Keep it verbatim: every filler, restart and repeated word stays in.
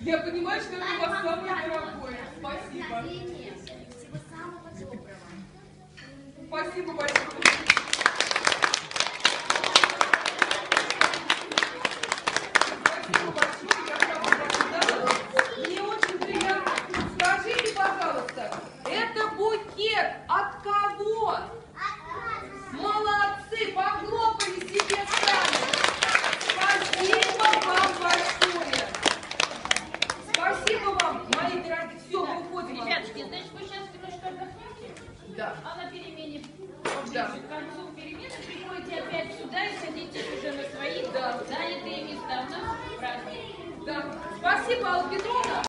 Я понимаю, что это у вас самое дорогое. Спасибо. Всего самого доброго. Спасибо большое. Спасибо большое. Я сама благодарна. Мне очень приятно. Скажите, пожалуйста, это букет от кого? Молодцы, похлопали себе сами. Спасибо вам большое. Спасибо вам, мои дорогие. Все, мы уходим. Ребятушки, значит, вы сейчас немножко отдохнете? Да. А на перемене, Да. к концу перемены, приходите опять сюда и садитесь уже на свои Да. занятые места. У нас праздник. Да. Спасибо, Алла Петровна.